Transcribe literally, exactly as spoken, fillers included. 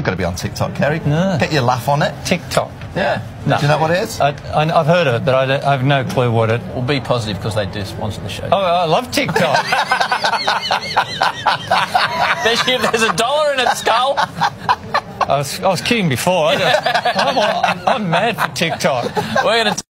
You've got to be on TikTok, Kerry. No. Get your laugh on it. TikTok? Yeah. No. Do you know what it is? I, I, I've heard of it, but I, don't, I have no clue what it... We'll be positive because they do sponsor the show. Oh, I love TikTok. There's, there's a dollar in its skull. I was, I was kidding before. I just, I'm, I'm mad for TikTok. We're going to...